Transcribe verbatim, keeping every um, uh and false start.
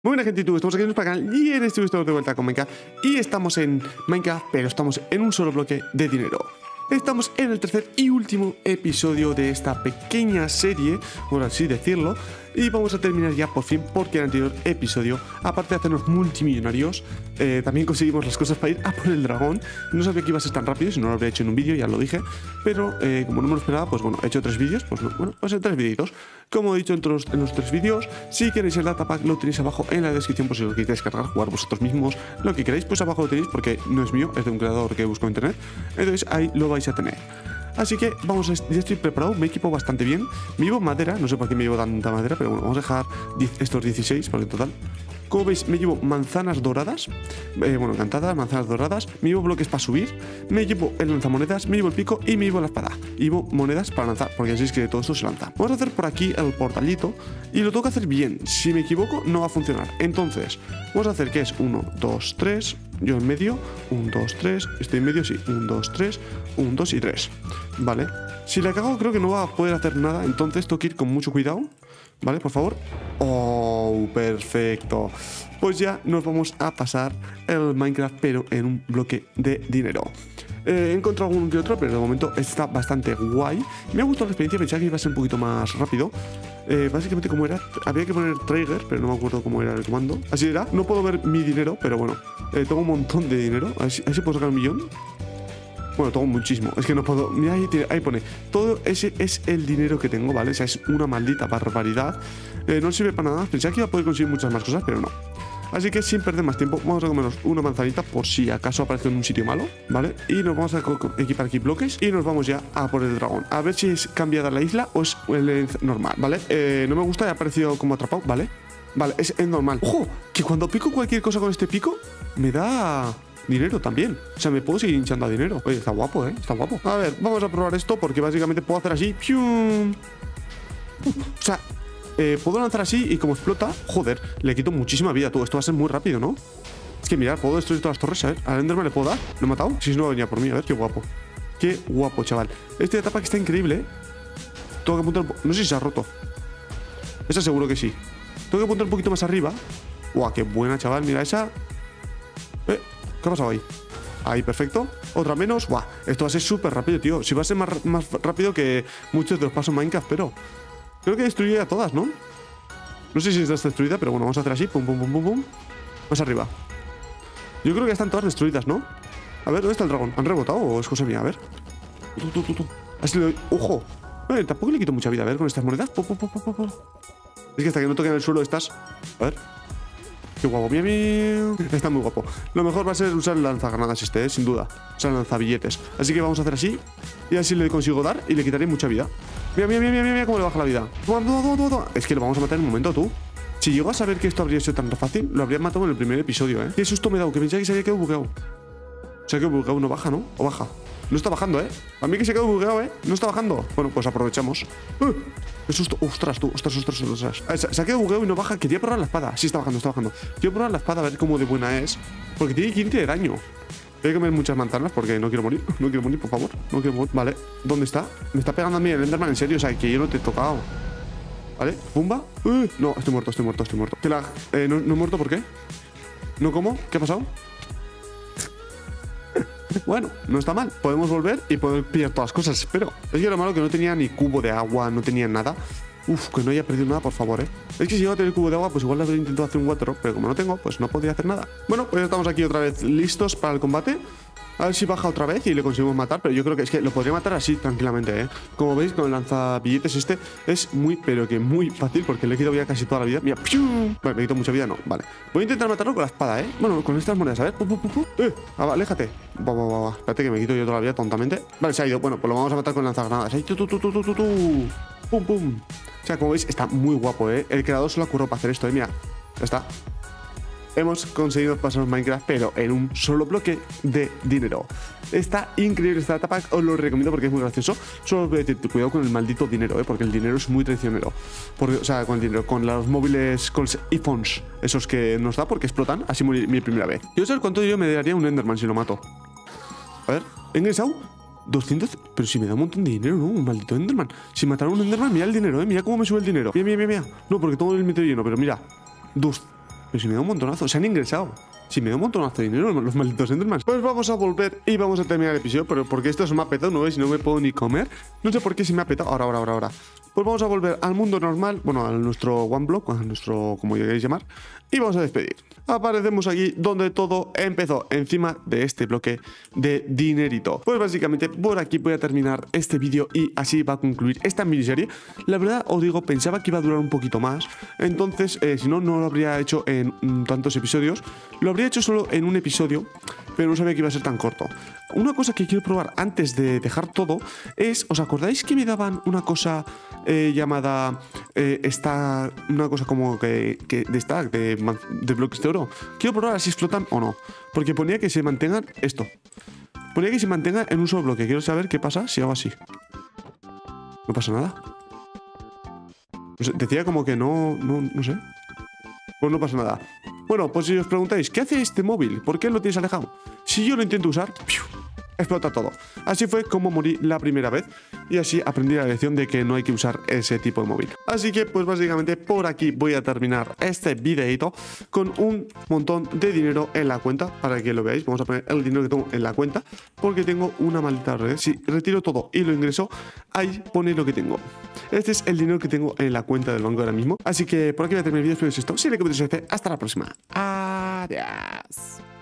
Muy buena gente, tú, estamos aquí en nuestro canal y en este vídeo estamos de vuelta con Minecraft. Y estamos en Minecraft, pero estamos en un solo bloque de dinero. Estamos en el tercer y último episodio de esta pequeña serie, por así decirlo. Y vamos a terminar ya por fin, porque en el anterior episodio, aparte de hacernos multimillonarios, eh, también conseguimos las cosas para ir a por el dragón. No sabía que iba a ser tan rápido, si no lo habría hecho en un vídeo, ya lo dije. Pero eh, como no me lo esperaba, pues bueno, he hecho tres vídeos, pues bueno, pues en tres vídeos. Como he dicho en los, en los tres vídeos, si queréis el datapack lo tenéis abajo en la descripción, por si lo queréis cargar, jugar vosotros mismos, lo que queráis, pues abajo lo tenéis, porque no es mío, es de un creador que busco en internet. Entonces ahí lo vais a tener. Así que vamos, a, ya estoy preparado, me equipo bastante bien. Me llevo madera, no sé por qué me llevo tanta madera, pero bueno, vamos a dejar estos dieciséis, porque en total. Como veis, me llevo manzanas doradas, eh, bueno, encantadas, manzanas doradas. Me llevo bloques para subir, me llevo el lanzamonedas, me llevo el pico y me llevo la espada. Y llevo monedas para lanzar, porque así es que todo esto se lanza. Vamos a hacer por aquí el portalito y lo tengo que hacer bien. Si me equivoco, no va a funcionar. Entonces, vamos a hacer que es uno, dos, tres. Yo en medio, uno, dos, tres, estoy en medio, sí, uno, dos, tres, uno, dos y tres. Vale, si la cago creo que no va a poder hacer nada, entonces tengo que ir con mucho cuidado. Vale, por favor. Oh, perfecto. Pues ya nos vamos a pasar el Minecraft, pero en un bloque de dinero. Eh, he encontrado algún que otro, pero de momento está bastante guay. Me ha gustado la experiencia, pensaba que iba a ser un poquito más rápido. Eh, básicamente como era, había que poner trigger, pero no me acuerdo cómo era el comando. Así era, no puedo ver mi dinero, pero bueno, eh, tengo un montón de dinero. A ver si, a ver si puedo sacar un millón. Bueno, tengo muchísimo, es que no puedo. Mira, ahí, ahí pone, todo ese es el dinero que tengo, ¿vale? O sea, es una maldita barbaridad. eh, No sirve para nada, pensaba que iba a poder conseguir muchas más cosas, pero no. Así que sin perder más tiempo, vamos a comernos una manzanita por si acaso aparece en un sitio malo, ¿vale? Y nos vamos a equipar aquí bloques y nos vamos ya a por el dragón. A ver si es cambiada la isla o es el normal, ¿vale? Eh, no me gusta, he aparecido como atrapado, ¿vale? Vale, es el normal. ¡Ojo! Que cuando pico cualquier cosa con este pico, me da dinero también. O sea, me puedo seguir hinchando a dinero. Oye, está guapo, ¿eh? Está guapo. A ver, vamos a probar esto porque básicamente puedo hacer así. ¡Pium! O sea, eh, puedo lanzar así y como explota, joder, le quito muchísima vida. Todo esto va a ser muy rápido, ¿no? Es que mirad, puedo destruir todas las torres, a ver. ¿Al Enderman le puedo dar? ¿Lo he matado? Si no, venía por mí, a ver, qué guapo. Qué guapo, chaval. Este etapa que está increíble, ¿eh? Tengo que apuntar... No sé si se ha roto. Esa seguro que sí. Tengo que apuntar un poquito más arriba. ¡Guau, qué buena, chaval! Mira, esa... Eh, ¿qué ha pasado ahí? Ahí, perfecto. Otra menos. ¡Guau! Esto va a ser súper rápido, tío. Si va a ser más, más rápido que muchos de los pasos Minecraft, pero... Creo que destruiré a todas, ¿no? No sé si está destruida, pero bueno, vamos a hacer así. Pum, pum, pum, pum, pum. Más arriba. Yo creo que ya están todas destruidas, ¿no? A ver, ¿dónde está el dragón? ¿Han rebotado o es cosa mía? A ver. Tú, tú, tú, tú. Así le doy... ¡Ojo! Eh, tampoco le quito mucha vida. A ver, con estas monedas. Pum, pum, pum, pum, pum. Es que hasta que no toquen el suelo estas... A ver. Qué guapo. Mira, mira. Está muy guapo. Lo mejor va a ser usar el lanzagranadas este, ¿eh? Sin duda. Usar el lanzabilletes. Así que vamos a hacer así. Y así le consigo dar y le quitaré mucha vida. Mira, mira, mira, mira, mira cómo le baja la vida. Es que lo vamos a matar en un momento, tú. Si llego a saber que esto habría sido tan fácil, lo habría matado en el primer episodio, ¿eh? Qué susto me he dado, que pensaba que se había quedado bugueado. Se ha quedado bugueado, no baja, ¿no? O baja. No está bajando, ¿eh? A mí que se ha quedado bugueado, ¿eh? No está bajando. Bueno, pues aprovechamos. ¡Uh! ¡Qué susto! ¡Ostras, tú! ¡Ostras, ostras, ostras! Ah, se, se ha quedado bugueado y no baja. Quería probar la espada. Sí, está bajando, está bajando. Quiero probar la espada a ver cómo de buena es. Porque tiene quince de daño. Tengo que comer muchas manzanas porque no quiero morir. No quiero morir, por favor. No quiero morir. Vale. ¿Dónde está? Me está pegando a mí el Enderman, en serio. O sea, que yo no te he tocado. ¿Vale? ¿Pumba? Uh, no, estoy muerto, estoy muerto, estoy muerto. La, eh, no, no he muerto, ¿por qué? ¿No cómo? ¿Qué ha pasado? Bueno, no está mal. Podemos volver y poder pillar todas las cosas, espero. Es que lo malo que no tenía ni cubo de agua, no tenía nada. Uf, que no haya perdido nada, por favor, ¿eh? Es que si iba a tener cubo de agua, pues igual le habría intentado hacer un water, pero como no tengo, pues no podía hacer nada. Bueno, pues estamos aquí otra vez listos para el combate. A ver si baja otra vez y le conseguimos matar, pero yo creo que es que lo podría matar así tranquilamente, ¿eh? Como veis, con el lanzabilletes este es muy, pero que muy fácil, porque le he quitado ya casi toda la vida. Mira, ¡pium! Bueno, me quito mucha vida, no, vale. Voy a intentar matarlo con la espada, ¿eh? Bueno, con estas monedas, a ver. ¡Pum, pum, pum, pum! ¡Eh! Ah, va, aléjate. Va, va, va, va. Espérate que me quito yo toda la vida tontamente. Vale, se ha ido. Bueno, pues lo vamos a matar con lanzagranadas. ¡Ahí! ¡Tu, tu, tu, tu, tu, tu, tu! ¡Pum, pum! O sea, como veis, está muy guapo, ¿eh? El creador se lo ocurrió para hacer esto, ¿eh? Mira, ya está. Hemos conseguido pasar Minecraft, pero en un solo bloque de dinero. Está increíble esta etapa, os lo recomiendo porque es muy gracioso. Solo os voy a decir, cuidado con el maldito dinero, ¿eh? Porque el dinero es muy traicionero. Porque, o sea, con el dinero, con los móviles, con los iPhones, esos que nos da porque explotan. Así morí mi primera vez. Quiero saber cuánto dinero me daría un Enderman si lo mato. A ver, ¿he ingresado? doscientos, pero si me da un montón de dinero, ¿no? Un maldito Enderman. Si matara a un Enderman, mira el dinero, ¿eh? Mira cómo me sube el dinero. Mira, mira, mira, mira. No, porque todo el medio lleno, pero mira. Dos. Pero si me da un montonazo, se han ingresado. Si me da un montonazo de dinero los malditos Endermans. Pues vamos a volver y vamos a terminar el episodio. Pero porque esto se me ha petado, ¿no ves? Y no me puedo ni comer. No sé por qué se me ha petado. Ahora, ahora, ahora, ahora. Pues vamos a volver al mundo normal. Bueno, a nuestro One Block, a nuestro, como queréis llamar. Y vamos a despedir. Aparecemos aquí donde todo empezó, encima de este bloque de dinerito. Pues básicamente por aquí voy a terminar este vídeo y así va a concluir esta miniserie. La verdad, os digo, pensaba que iba a durar un poquito más. Entonces, eh, si no, no lo habría hecho en mm, tantos episodios. Lo habría hecho solo en un episodio, pero no sabía que iba a ser tan corto. Una cosa que quiero probar antes de dejar todo es, ¿os acordáis que me daban una cosa eh, llamada eh, esta, una cosa como que, que de stack, de, de bloques de oro? Quiero probar si explotan o no, porque ponía que se mantengan esto. Ponía que se mantenga en un solo bloque. Quiero saber qué pasa si hago así. No pasa nada. Pues decía como que no, no, no sé. Pues no pasa nada. Bueno, pues si os preguntáis, ¿qué hace este móvil? ¿Por qué lo tienes alejado? Si yo lo intento usar, ¡piu!, explota todo. Así fue como morí la primera vez y así aprendí la lección de que no hay que usar ese tipo de móvil. Así que pues básicamente por aquí voy a terminar este videito con un montón de dinero en la cuenta para que lo veáis. Vamos a poner el dinero que tengo en la cuenta porque tengo una maldita red. Si retiro todo y lo ingreso, ahí pone lo que tengo. Este es el dinero que tengo en la cuenta del banco ahora mismo. Así que por aquí voy a terminar el vídeo. Espero que os haya gustado. Si le comentáis, hasta la próxima. Adiós.